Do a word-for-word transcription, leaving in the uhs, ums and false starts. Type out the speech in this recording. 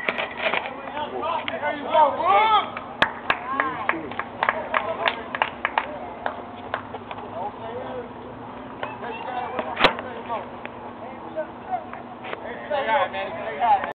There you go, boom! Hey, you got it. Hey, man.